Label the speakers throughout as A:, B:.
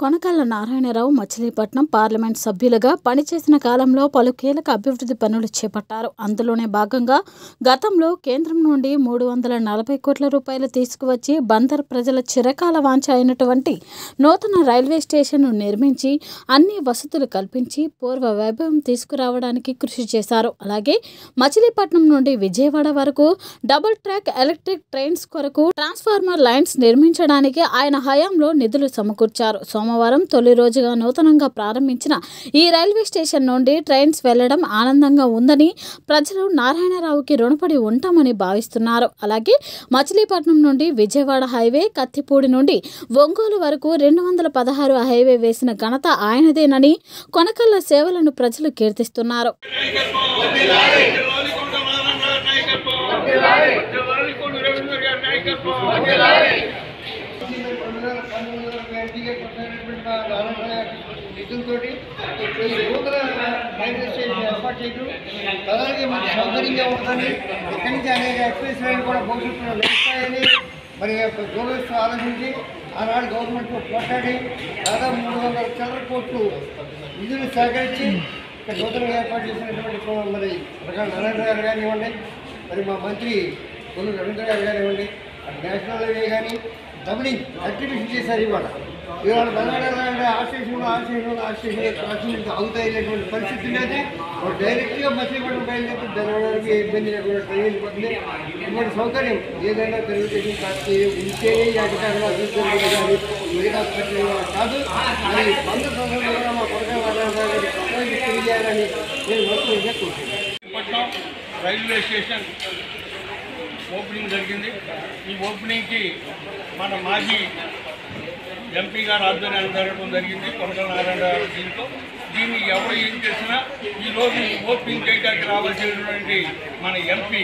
A: Konakalla Narayana Rao Machilipatnam parliament సభ్యులుగా పనిచేసిన కాలంలో పలు కీలక అభివృద్ధి పనులు చేపట్టారు. అందులోనే భాగంగా గతంలో కేంద్రం నుండి 340 కోట్ల రూపాయలు తీసుకువచ్చి బందర్ ప్రజల చిరకాల వాంఛ అయినటువంటి నూతన రైల్వే స్టేషన్ను నిర్మించి అన్ని వసతులు కల్పించి పూర్వ వైభవం తీసుకురావడానికి కృషి చేశారు. అలాగే మచిలీపట్నం నుండి విజయవాడ వరకు డబుల్ ట్రాక్ ఎలక్ట్రిక్ ట్రైన్స్ కొరకు ట్రాన్స్ఫార్మర్ లైన్స్ నిర్మించడానికి ఆయన హయాంలో నిధులు సమకూర్చారు. సోమవారం తొలి రోజుగా నూతనంగా ప్రారంభించిన ఈ రైల్వే స్టేషన్ నుండి ట్రైన్స్ వెళ్లడం ఆనందంగా ఉందని ప్రజలు నారాయణరావుకి రుణపడి ఉంటామని భావిస్తున్నారు. అలాగే మచిలీపట్నం నుండి విజయవాడ హైవే, కత్తిపూడి నుండి ఒంగోలు వరకు 216 హైవే వేసిన ఘనత ఆయనదేనని కొనకళ్ళ సేవలను ప్రజలు కీర్తిస్తున్నారు.
B: నిధులతో నూతన రైల్వే స్టేషన్ ఏర్పాటు చేయడం అలాగే మనకు సౌకర్యంగా ఉంటుందని ఇక్కడి నుంచి అనేక ఎక్స్ప్రెస్ రైలు కూడా భవిష్యత్తులో నడుస్తాయని మరి గవర్నమెంట్ ఆలోచించి ఆనాడు గవర్నమెంట్తో పోట్లాడి దాదాపు 300 కోట్లు నిధులు సేకరించి ఇక్కడ నూతనంగా ఏర్పాటు చేసినటువంటి మరి ప్రకాశ్ నారాయణ గారు కానివ్వండి, మరి మా మంత్రి కొల్లు రవీంద్ర గారు కానివ్వండి, నేషనల్ హైవే కానీ డబులింగ్ యాక్టివిటీ చేశారు. ఇవాళ బలగాడంటే ఆ స్టేషన్ క్రాసింగ్ అవుతాయనేటువంటి పరిస్థితి లేదు. డైరెక్ట్గా మచిలీపట్నం బయలుదేరి జరగడానికి ఇబ్బంది లేకుండా ట్రైన్ వెళ్ళిపోతుంది. ఇటువంటి సౌకర్యం ఏదైనా తెలుగుదేశం పార్టీ ఉంటేనే ఈ అధికారులు అభివృద్ధి కానీ మిగతా కాదు. మరి 100 సంవత్సరాలుగా మా కొరగా తెలియజేయాలని నేను మొత్తం కోరుతున్నాను.
C: రైల్వే స్టేషన్ ఓపెనింగ్ జరిగింది. ఈ ఓపెనింగ్కి మన మాజీ ఎంపీ గారు ఆధ్వర్యాన్ని జరగడం జరిగింది. కొనకళ్ళ నారాయణ గారు దీన్ని ఎవరు ఏం చేసినా ఈరోజు ఓపెనింగ్ చేయడానికి రావాల్సినటువంటి మన ఎంపీ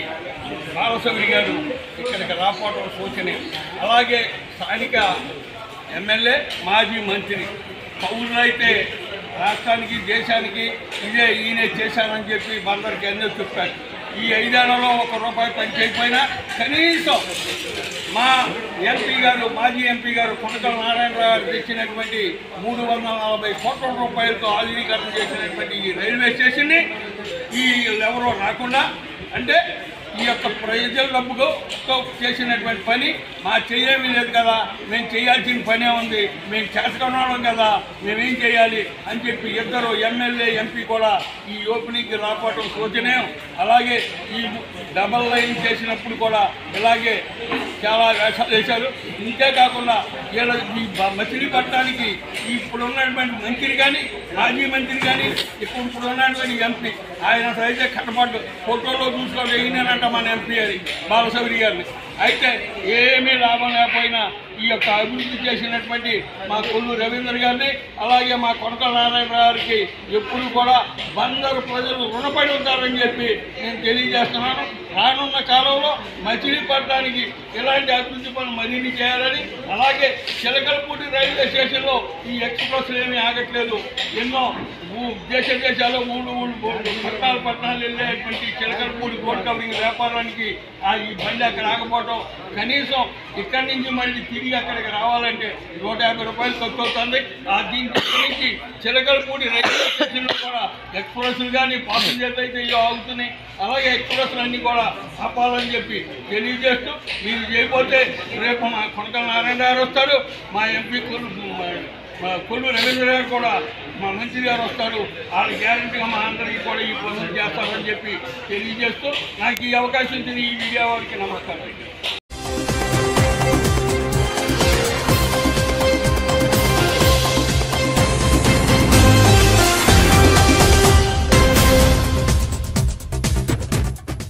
C: 𝐏�0 గారు ఇక్కడికి రాకపోవడం సూచనే. అలాగే స్థానిక ఎమ్మెల్యే, మాజీ మంత్రి కౌలు అయితే రాష్ట్రానికి, దేశానికి ఈయనే చేశానని చెప్పి బందరికి ఎన్నో చెప్పారు. ఈ 5 ఏళ్లలో ₹1 పని చేయకపోయినా కనీసం మా ఎంపీ గారు, మాజీ ఎంపీ గారు కొనకళ్ళ నారాయణరావు గారు తెచ్చినటువంటి 340 కోట్ల రూపాయలతో ఆధునీకరణ చేసినటువంటి ఈ రైల్వే స్టేషన్ని ఎవరో రాకుండా, అంటే ఈ యొక్క ప్రజల డబ్బుతో చేసినటువంటి పని మా చెయ్యేమీ లేదు కదా, మేము చేయాల్సిన పనే ఉంది, మేము చేసుకున్నాం కదా, మేమేం చేయాలి అని చెప్పి ఇద్దరు ఎమ్మెల్యే, ఎంపీ కూడా ఈ ఓపెనింగ్కి రాకపోవటం శోచనీయం. అలాగే ఈ డబల్ లైన్ చేసినప్పుడు కూడా ఇలాగే చాలా వేషాలు వేశారు. ఇంతేకాకుండా వీళ్ళ ఈ మచిలీపట్నానికి ఇప్పుడు ఉన్నటువంటి మంత్రి కానీ, మాజీ మంత్రి కానీ, ఇప్పుడు ఉన్నటువంటి ఎంపీ ఆయన అయితే కట్టపడ్డు ఫోటోలో చూసుకోవాలి అయినంట మన ఎంపీ అది 𝐏�0 గారిని. అయితే ఏమీ లాభం లేకపోయినా ఈ యొక్క అభివృద్ధి చేసినటువంటి మా కొల్లు రవీంద్ర గారిని, అలాగే మా కొనకళ్ళ నారాయణ గారికి ఎప్పుడు కూడా బందరు ప్రజలు రుణపడి ఉంటారని చెప్పి నేను తెలియజేస్తున్నాను. రానున్న కాలంలో మచిలీపట్నానికి ఇలాంటి అభివృద్ధి పనులు మరిన్ని చేయాలని, అలాగే చిలకలపూడి రైల్వే స్టేషన్లో ఈ ఎక్స్ప్రెస్లు ఏమీ ఆగట్లేదు. ఎన్నో దేశాలు పట్టణాలు వెళ్ళేటువంటి చిలకలపూడి రోడ్ కవరింగ్ వ్యాపారానికి ఈ బండి అక్కడ ఆగపోవటం, కనీసం ఇక్కడి నుంచి మళ్ళీ తిరిగి అక్కడికి రావాలంటే ₹150 ఖర్చు అవుతుంది. దీని నుంచి చిలకలపూడి రైల్వే స్టేషన్లో కూడా ఎక్స్ప్రెస్లు కానీ, పాసింజర్లు అయితే ఆగుతున్నాయి. అలాగే ఎక్స్ప్రెస్లు అన్నీ కూడా ఆపాలని చెప్పి తెలియజేస్తూ, మీరు చేయకపోతే రేపు మా కొనకళ్ళ నారాయణ గారు వస్తారు, మా ఎంపీ కొల్లు రవీంద్ర గారు కూడా, మా మంత్రి గారు వస్తారు. వాళ్ళు గ్యారంటీగా మా అందరికీ కూడా ఈ పనులు చేస్తారని చెప్పి తెలియజేస్తూ నాకు ఈ అవకాశం ఇచ్చిన ఈ మీడియా వారికి నమస్కారం.